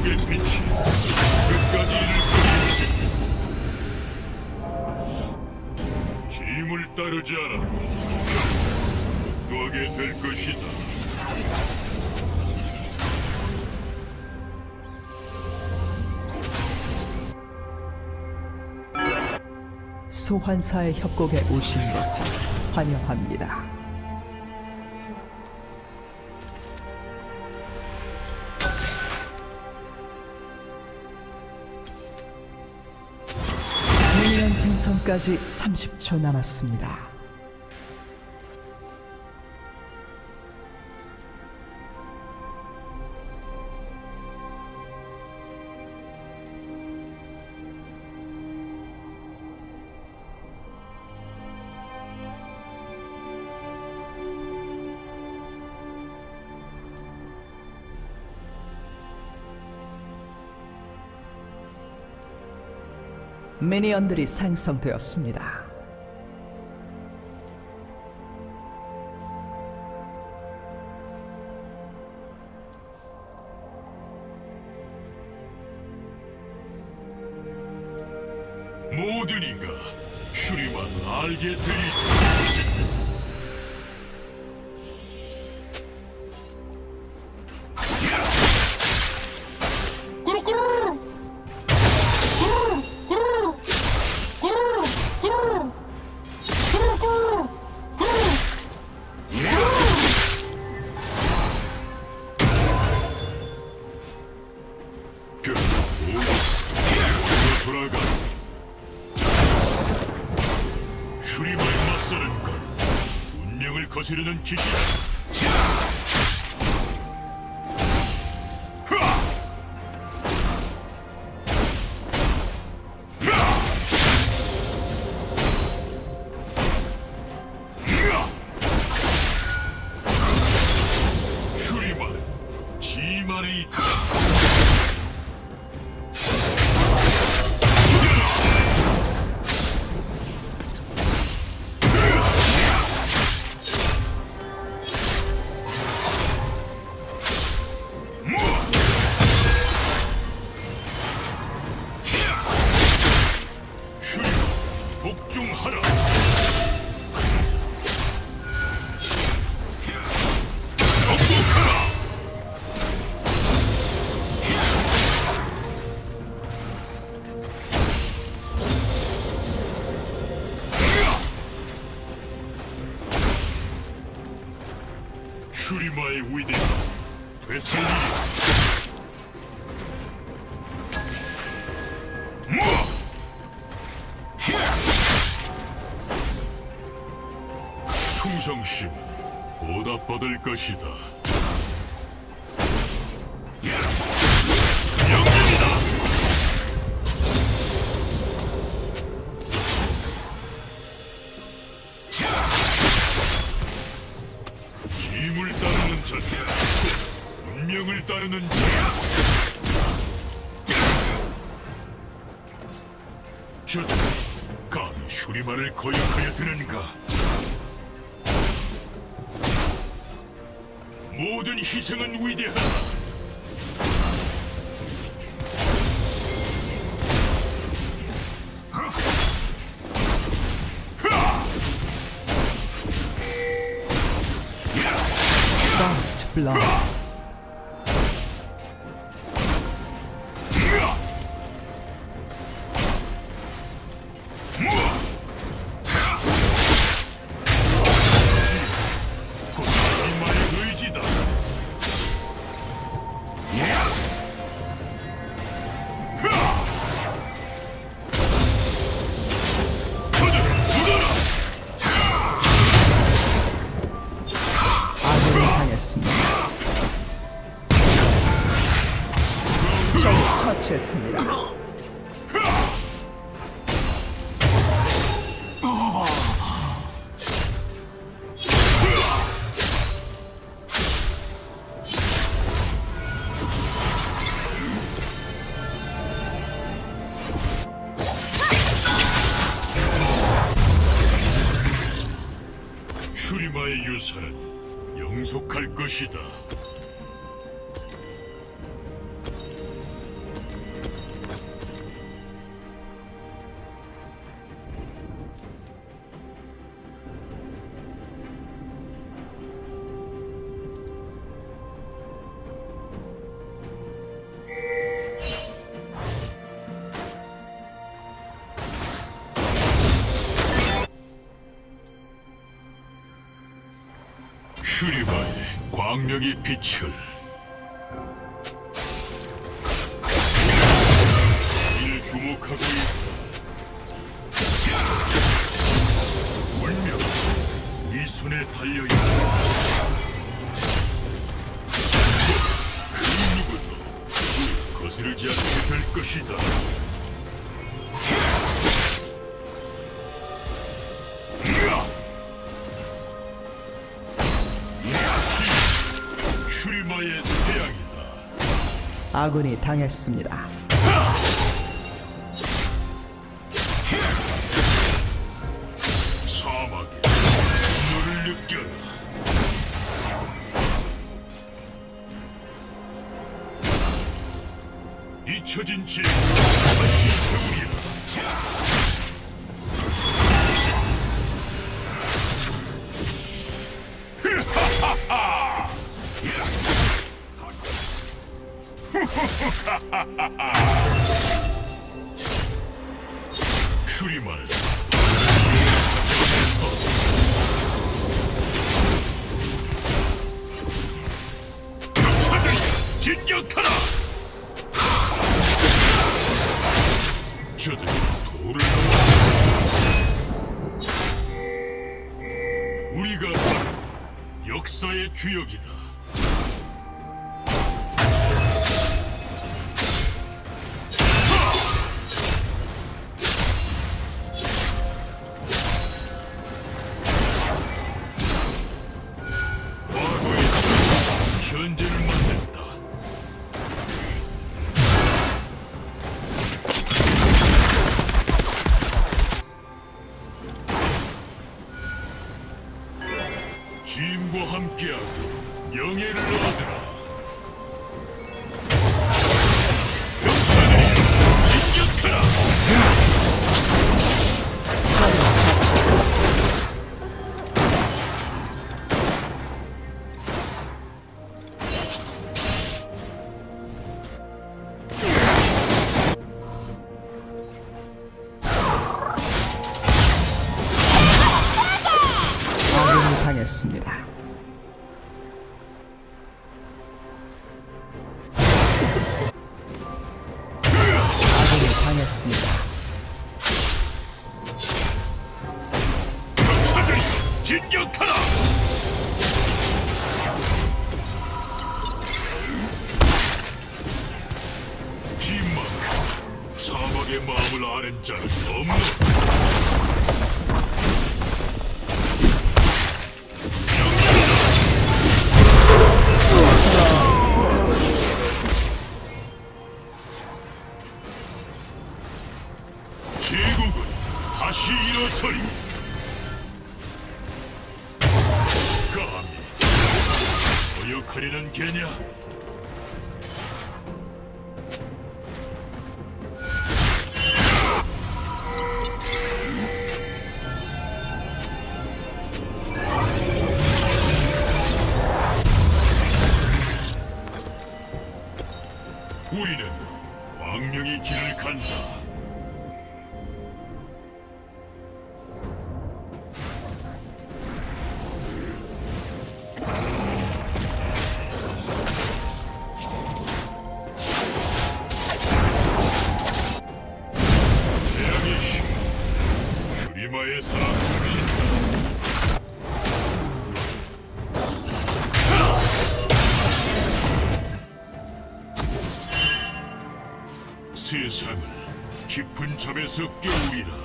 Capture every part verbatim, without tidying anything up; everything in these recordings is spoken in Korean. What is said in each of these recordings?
천국의 빛이 끝까지 이를 것이다. 짐을 따르지 않아 복도하게 될 것이다. 소환사의 협곡에 오신 것을 환영합니다. 미니언 생성까지 삼십 초 남았습니다. 미니언들이 생성되었습니다. 모든 이가 슈리만 알게 되리라. 돌아가. 슈리마에 맞서는 건 운명을 거스르는 짓이다. 슈리마는 지만에 있다. 복종하라. 정복하라. 슈리마의 위대가 되살리리. 충성심 보답받을 것이다. 명령이다. 힘을 따르는 자, 운명을 따르는 자. 저들 감히 슈리마를 거역하여 드는가? 모든 희생은 위대하다. First blood. 적을 처치했습니다. 슈리마의 유산은 영속할 것이다. 슈리바의 광명의 빛을 이를 주목하고 있다. 운명 이 손에 달려있다. 그 누구도 우리 거스르지 않게 될 것이다. 슈리마의 태양이다. 아군이 당했습니다. 사막에 너를 느껴라. 잊혀진 지 다시 세우리라. 슈리마를 적사들 진격하라. 저들이 돌을 넘어 우리가 역사의 주역이다. 현재를 만든다. 짐과 함께하고 명예를 얻으라. 역사들이 진격하라. 아군이 당했습니다. 아군이 당했습니다. 역사들이 진격하라. 짐만 사막의 마음을 아는 자는 없노. 제국은 다시 일어서리. 감히 거역하려는 개냐? 우리는 광명의 길을 간다. 태양의 힘, 슈리마의 살아 숨쉰다. 세상을 깊은 잠에서 깨우리라.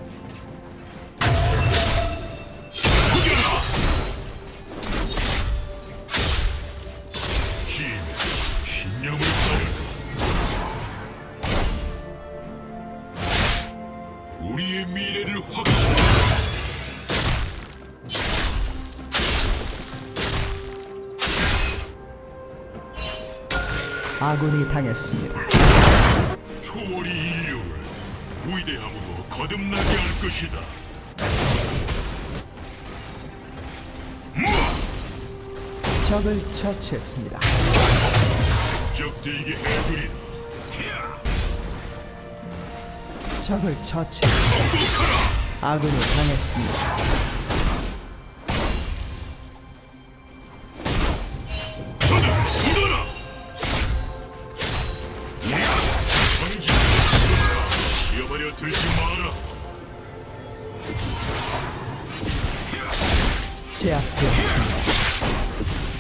죽여라! 힘에 신념을 따르라. 우리의 미래를 확신하라. 아군이 당했습니다. 초월이 인류를 위대함으로 거듭나게 할 것이다. 적을 처치했습니다. 적들에게 해주리라. 적을 처치했습니다. 아군이 당했습니다. 제압되었습니다.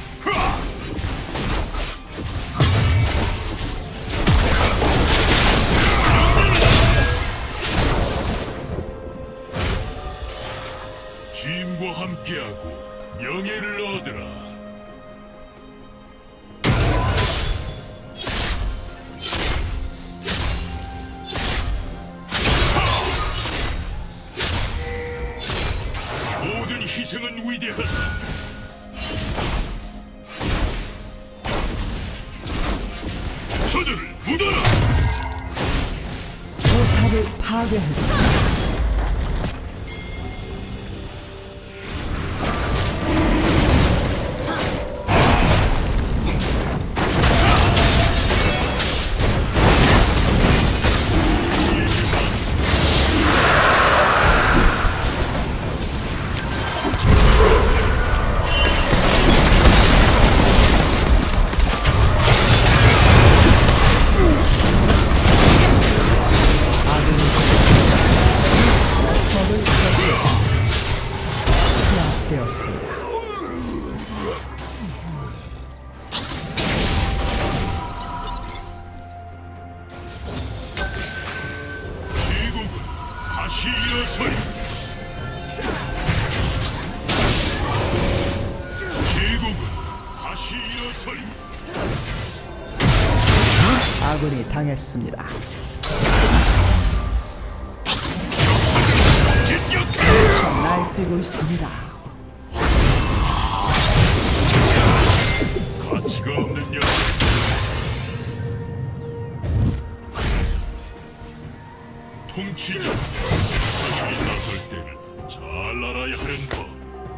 짐과 함께하고 명예를 얻으라. 모든 희생은 위대하다. 저들을 묻어라. 포탑을 파괴했습니다. 되었습니다. 제국은 다시 일어서리. 제국은 다시 일어서리. 아군이 당했습니다. 참 날뛰고 있습니다. 가치가 없는 녀석. 통치자, 자신이 나설 때를 잘 알아야 하는 법.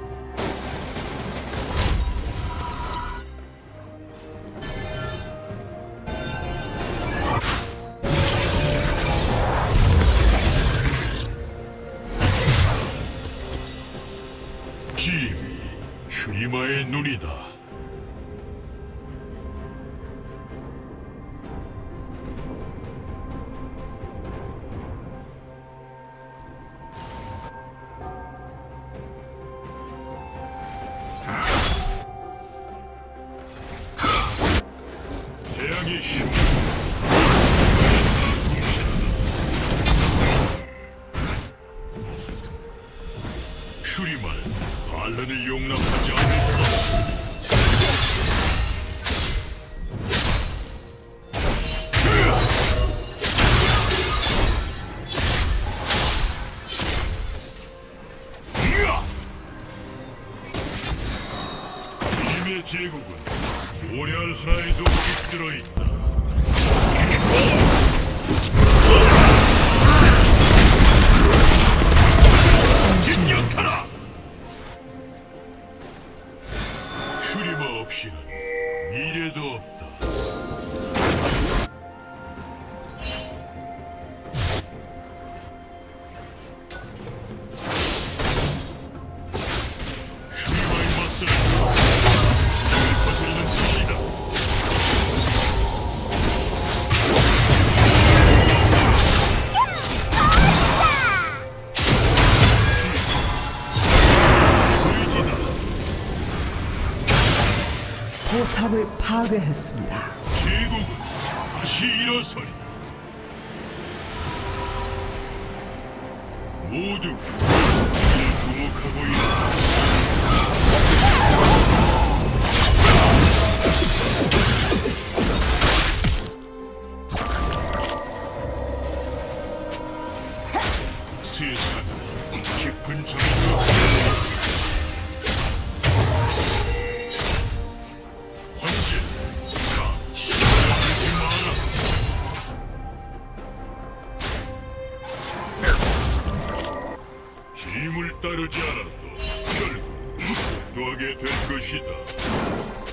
짐이 슈리마의 눈이다. 태양의 힘, 슈리마는 반란을 용납하지 않을 힘의 제국은 모래알 하나에도 깃들어 있다. 진격하라! 슈리마 없이는 미래도 없다. 슈리마의 맞서는 거슬리는 것이다. 의지다. 포탑을 파괴했습니다. 제국은 다시 일어서리. 모두 이를 주목하고 있다. 세상은 깊은 잠에서 언제나 시작하지 마라. 힘을 따르지 않아도 결국 독도하게 될 것이다.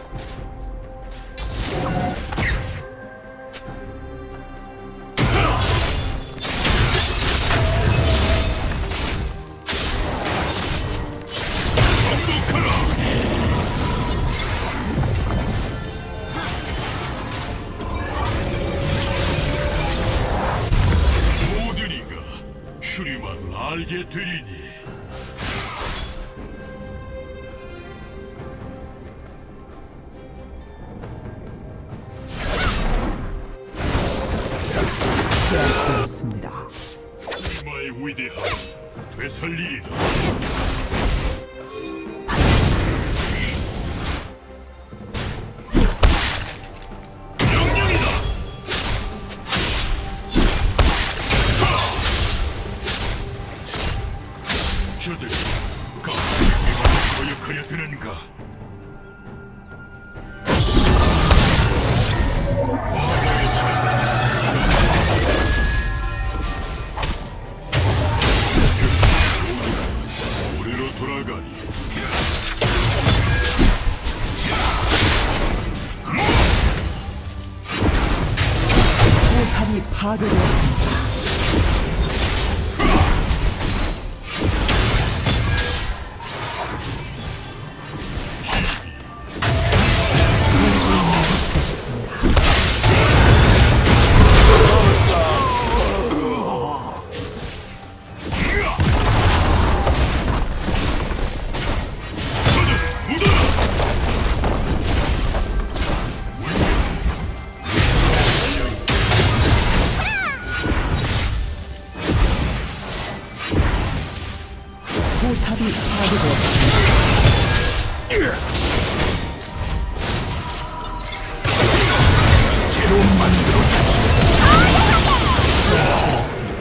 모든 이가 슈리마를 알게 되리니 살리리라. 명령이다. 저들 감히 거역하려 드는가? 우리로 돌아가니 포탑이 파괴되었습니다. 도저히 막을 수 없습니다. 포탑이 파괴되었습니다. 새로 만들어 그렇습니다.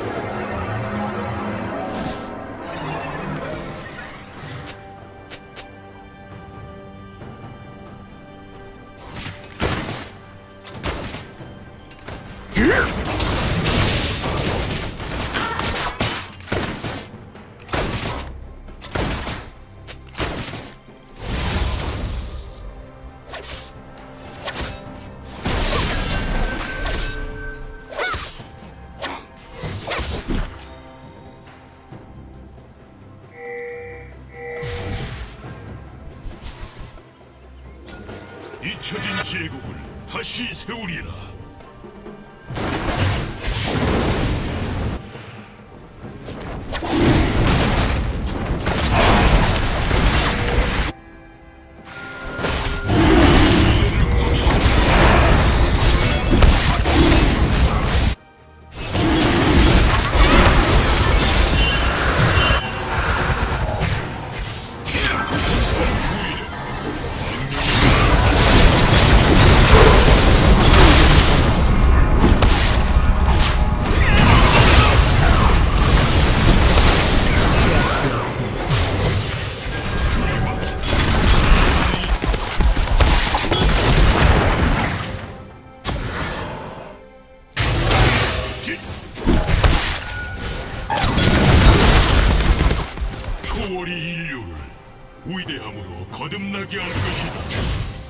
잊혀진 제국을 다시 세우리라. 초월이 인류를 위대함으로 거듭나게 할 것이다.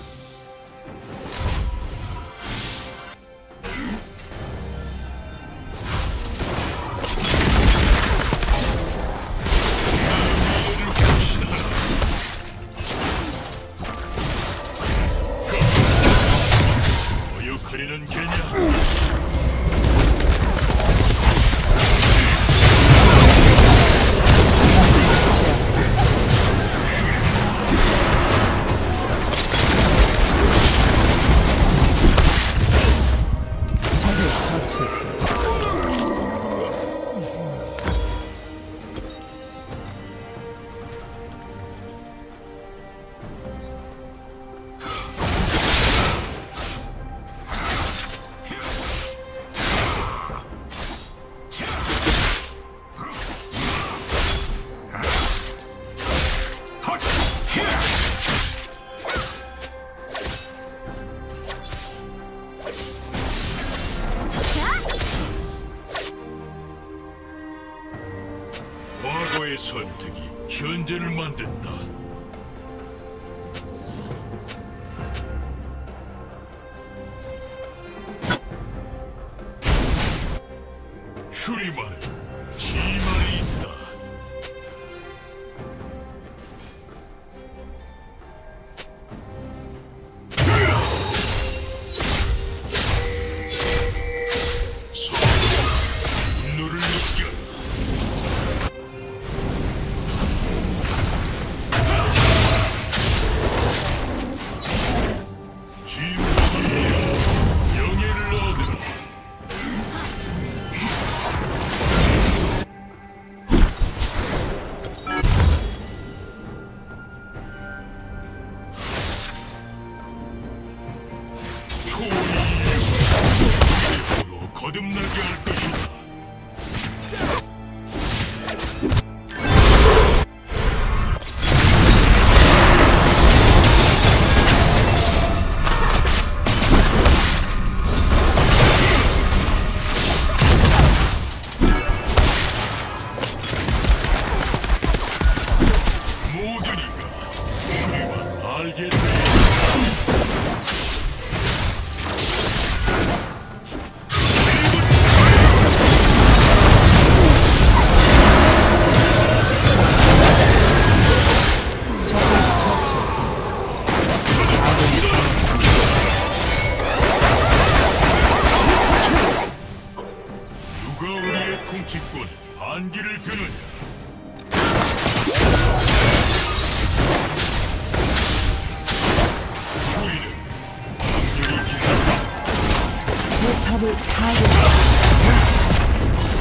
거역하려는 개냐? 처치했습니다. 과거의 선택이 현재를 만든다. 슈리만은 지만이 있다. 분노를 느껴라. 알게 돼. 누가 우리의 통치권 반기를 드느냐? 우리는 방전이 기다린다. 포탑을 파괴했습니다.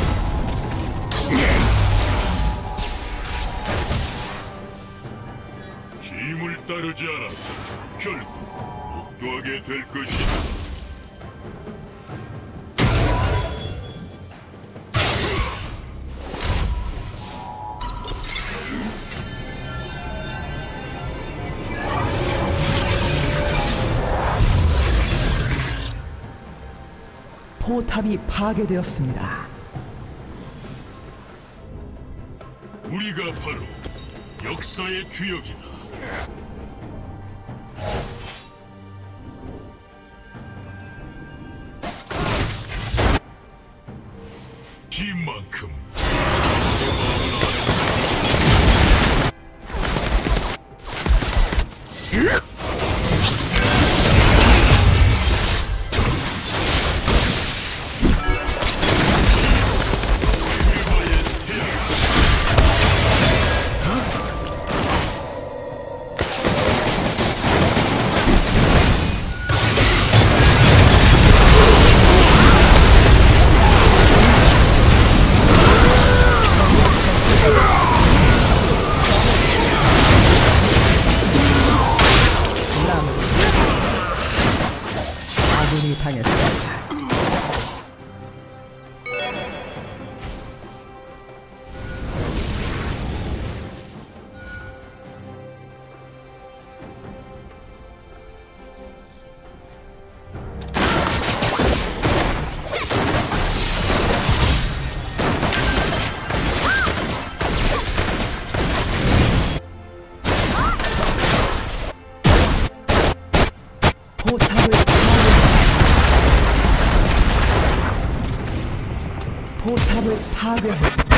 힘을 따르지 않아서 결국 목도하게 될 것이다. 포탑이 파괴되었습니다. 우리가 바로 역사의 주역이다. 이만큼 아군이 당했습니다. 포탑을 파괴했습니다. 포탑을 파괴했습니다.